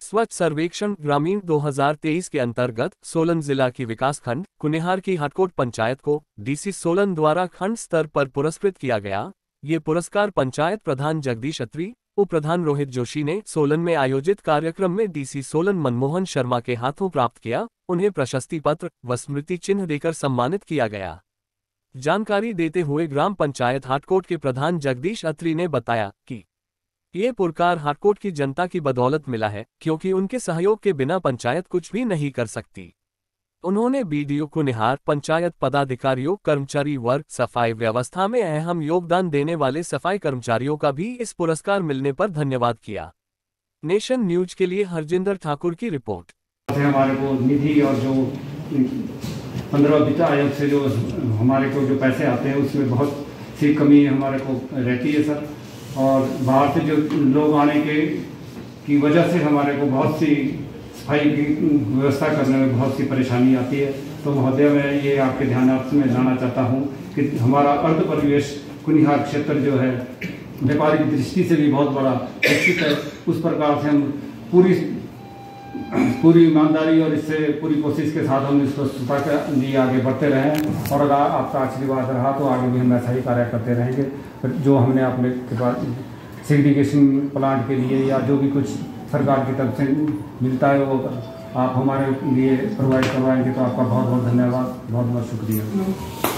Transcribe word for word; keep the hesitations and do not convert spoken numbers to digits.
स्वच्छ सर्वेक्षण ग्रामीण दो हज़ार तेईस के अंतर्गत सोलन जिला की विकासखंड कुनिहार की हाटकोट पंचायत को डीसी सोलन द्वारा खंड स्तर पर पुरस्कृत किया गया। ये पुरस्कार पंचायत प्रधान जगदीश अत्री, उप प्रधान रोहित जोशी ने सोलन में आयोजित कार्यक्रम में डीसी सोलन मनमोहन शर्मा के हाथों प्राप्त किया। उन्हें प्रशस्ति पत्र व स्मृति चिन्ह देकर सम्मानित किया गया। जानकारी देते हुए ग्राम पंचायत हाटकोट के प्रधान जगदीश अत्री ने बताया कि ये पुरस्कार हाटकोट की जनता की बदौलत मिला है, क्योंकि उनके सहयोग के बिना पंचायत कुछ भी नहीं कर सकती। उन्होंने बीडीओ कुनिहार, पंचायत पदाधिकारियों, कर्मचारी वर्ग, सफाई व्यवस्था में अहम योगदान देने वाले सफाई कर्मचारियों का भी इस पुरस्कार मिलने पर धन्यवाद किया। नेशन न्यूज के लिए हरजिंदर ठाकुर की रिपोर्ट। हमारे को निधि और जो पंद्रह वित्त आयोग से जो हमारे को जो पैसे आते हैं उसमें बहुत सी कमी हमारे को रहती है सर, और बाहर से जो लोग आने के की वजह से हमारे को बहुत सी सफाई की व्यवस्था करने में बहुत सी परेशानी आती है। तो महोदय मैं ये आपके ध्यानार्थ में लाना चाहता हूँ कि हमारा अर्ध परिवेश कुनिहार क्षेत्र जो है व्यापारिक दृष्टि से भी बहुत बड़ा विकसित है। उस प्रकार से हम पूरी पूरी ईमानदारी और इससे पूरी कोशिश के साथ हम इस स्वच्छता के लिए आगे बढ़ते रहें, और अगर आपका आशीर्वाद रहा तो आगे भी हम ऐसा ही कार्य करते रहेंगे। जो हमने अपने के पास सेग्रीगेशन प्लांट के लिए या जो भी कुछ सरकार की तरफ से मिलता है वो आप हमारे लिए प्रोवाइड करवाएंगे, तो आपका बहुत बहुत धन्यवाद, बहुत बहुत शुक्रिया।